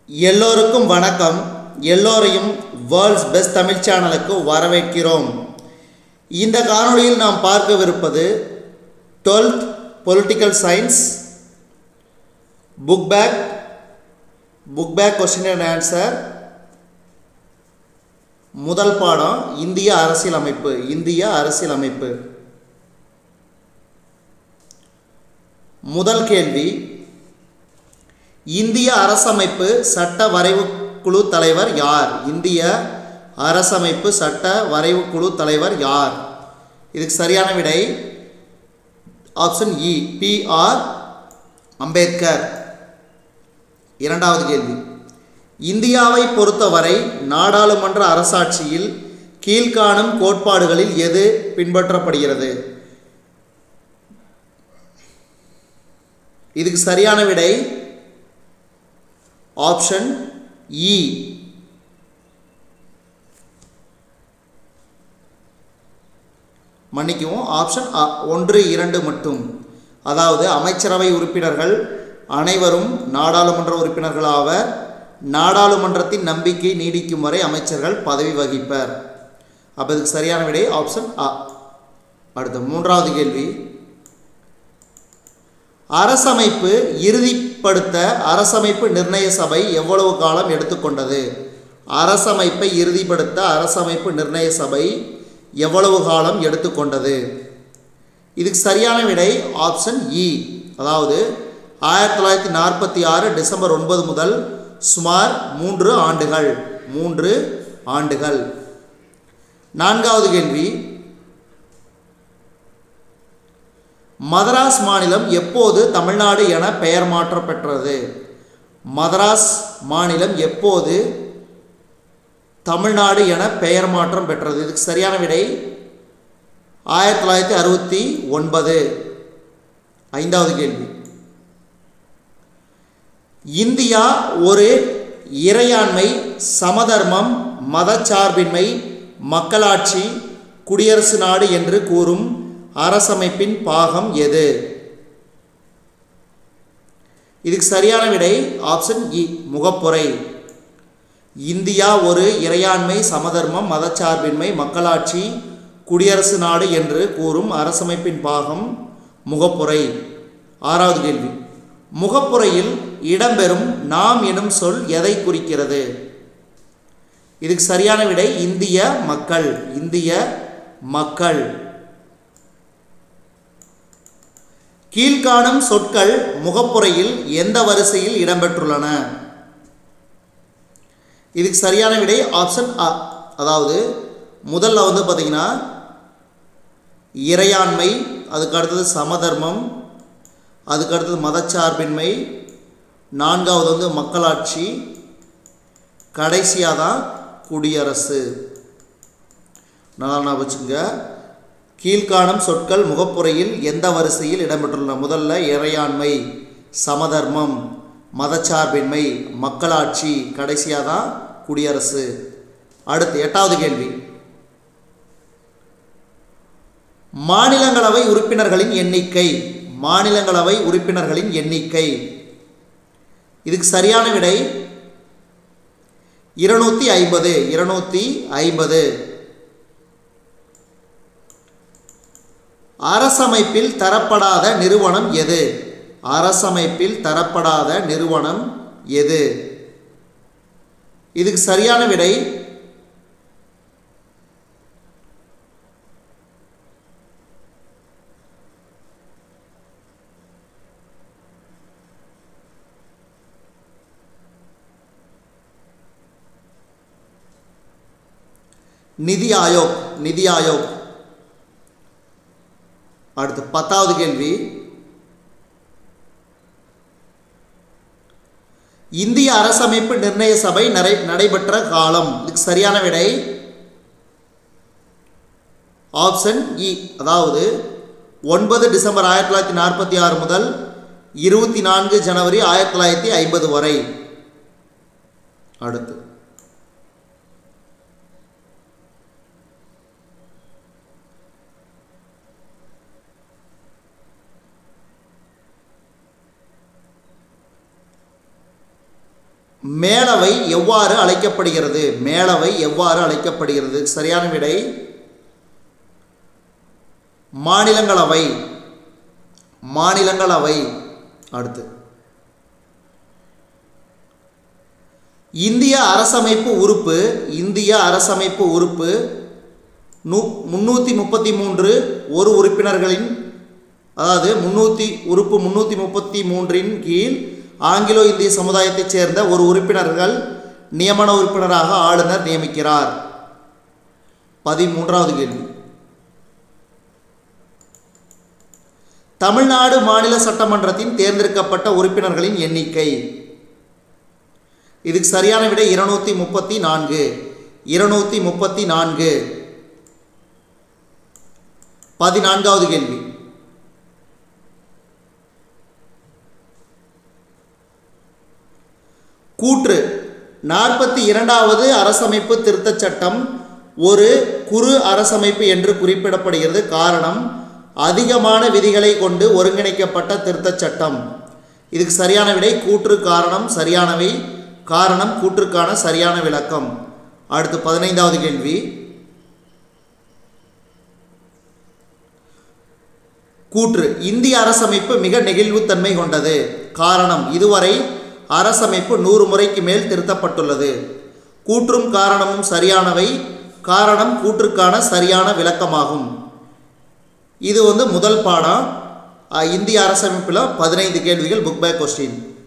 எல்லோருக்கும் வணக்கம். எல்லோரையும் வேர்ல்ட்ஸ் பெஸ்ட் தமிழ் சேனலுக்கு வரவேற்கிறோம். இந்த காணொளியில் நாம் பார்க்கவிருப்பது 12th political science book back question and answer. முதல் பாடம் இந்திய அரசியலமைப்பு. முதல் கேள்வி, இந்திய அரசமைப்பு சட்ட வரைவு குழு தலைவர் யார்? இந்திய அரசமைப்பு சட்ட வரைவு குழு தலைவர் யார்? இதுக்கு சரியான விடை ஆப்ஷன் இ, பி.ஆர். அம்பேத்கர். இரண்டாவது கேள்வி, இந்தியாவை பொறுத்தவரை நாடாளுமன்ற அரசாட்சியில் கீழ்காணும் கோட்பாடுகளில் எது பின்பற்றப்படுகிறது? இதுக்கு சரியான விடை ஆப்ஷன் இ, மன்னிக்கவும், ஆப்ஷன் 1, 2 மட்டும். அதாவது அமைச்சரவை உறுப்பினர்கள் அனைவரும் நாடாளுமன்ற உறுப்பினர்கள் ஆவர். நாடாளுமன்றத்தின் நம்பிக்கை நீடிக்கும் வரை அமைச்சர்கள் பதவி வகிப்பர். அப்போ இதுக்கு சரியான விடை ஆப்ஷன் அ. அடுத்த மூன்றாவது கேள்வி, அரசமைப்பு இறுதிப்படுத்த அரசமைப்பு நிர்ணய சபை எவ்வளவு காலம் எடுத்துக்கொண்டது? அரசமைப்பை இறுதிப்படுத்த அரசமைப்பு நிர்ணய சபை எவ்வளவு காலம் எடுத்துக்கொண்டது? இதுக்கு சரியான விடை ஆப்ஷன் இ, அதாவது 1946 டிசம்பர் 9 முதல் சுமார் 3 ஆண்டுகள். நான்காவது கேள்வி, மதராஸ் மாநிலம் எப்போது தமிழ்நாடு என பெயர் மாற்றம் பெற்றது? மதராஸ் மாநிலம் எப்போது தமிழ்நாடு என பெயர் மாற்றம் பெற்றது? இதுக்கு சரியான விடை 1969. ஐந்தாவது கேள்வி, இந்தியா ஒரு இறையாண்மை, சமதர்மம், மதச்சார்பின்மை, மக்களாட்சி, குடியரசு நாடு என்று கூறும் அரசமைப்பின் பாகம் எது? இதுக்கு சரியான விடை ஆப்ஷன் இ, முகப்புரை. இந்தியா ஒரு இறையாண்மை, சமதர்மம், மதச்சார்பின்மை, மக்களாட்சி, குடியரசு நாடு என்று கூறும் அரசமைப்பின் பாகம் முகப்புரை. ஆறாவது கேள்வி, முகப்புரையில் இடம்பெறும் நாம் எனும் சொல் எதை குறிக்கிறது? இதுக்கு சரியான விடை இந்திய மக்கள். கீழ்காணும் சொற்கள் முகப்புரையில் எந்த வரிசையில் இடம்பெற்றுள்ளன? இதுக்கு சரியான விடை ஆப்ஷன் அ, அதாவது முதல்ல பார்த்தீங்கன்னா இறையாண்மை, அதுக்கு அடுத்தது சமதர்மம், அதுக்கு அடுத்தது மதச்சார்பின்மை, நான்காவது மக்களாட்சி, கடைசியாக தான் குடியரசு. நல்லா வச்சுங்க. கீழ்காணும் சொற்கள் முகப்புரையில் எந்த வரிசையில் இடம்பெற்றுள்ளன? முதல்ல இறையாண்மை, சமதர்மம், மதச்சார்பின்மை, மக்களாட்சி, கடைசியாக தான் குடியரசு. அடுத்து எட்டாவது கேள்வி, மாநிலங்களவை உறுப்பினர்களின் எண்ணிக்கை. இதுக்கு சரியான விடை 250. அரசமைப்பில் தரப்படாத நிறுவனம் எது? இதுக்கு சரியான விடை நிதி ஆயோக். அடுத்து 10வது கேள்வி, இந்திய அரசமைப்பு நிர்ணய சபை நடைபெற்ற காலம். இதுக்கு சரியான விடை ஆப்ஷன் இ, அதாவது 9 டிசம்பர் 1946 முதல் 24 ஜனவரி 1950 வரை. அடுத்து மேலவை எவ்வாறு அழைக்கப்படுகிறது? மேலவை எவ்வாறு அழைக்கப்படுகிறது? சரியான விடை மாநிலங்களவை. மாநிலங்களவை. அடுத்து இந்திய அரசமைப்பு உறுப்பு. இந்திய அரசமைப்பு உறுப்பு 333 ஒரு உறுப்பினர்களின், அதாவது உறுப்பு 333 கீழ் ஆங்கிலோ இந்திய சமுதாயத்தைச் சேர்ந்த ஒரு உறுப்பினர்கள் நியமன உறுப்பினராக ஆளுநர் நியமிக்கிறார். 13வது கேள்வி. தமிழ்நாடு மாநில சட்டமன்றத்தின் தேர்ந்தெடுக்கப்பட்ட உறுப்பினர்களின் எண்ணிக்கை. இதுக்கு சரியான விடை 234. 234. 14வது கேள்வி. கூற்று. 42வது அரசமைப்பு திருத்தச் சட்டம் ஒரு குறு அரசமைப்பு என்று குறிப்பிடப்படுகிறது. காரணம் அதிகமான விதிகளை கொண்டு ஒருங்கிணைக்கப்பட்ட திருத்தச் சட்டம். இதுக்கு சரியான விடை கூற்று, காரணம். சரியானவை. காரணம் கூற்றுக்கான சரியான விளக்கம். அடுத்து 15வது கேள்வி. கூற்று. இந்திய அரசமைப்பு மிக நெகிழ்வுத்தன்மை கொண்டது. காரணம் இதுவரை அரசமைப்பு 100 முறைக்கு மேல் திருத்தப்பட்டுள்ளது. கூற்றும் காரணமும் சரியானவை. காரணம் கூற்றுக்கான சரியான விளக்கமாகும். இது முதல் பாடம். இந்திய அரசமைப்பில் 15 கேள்விகள் புக் பேக் கொஸ்டின்.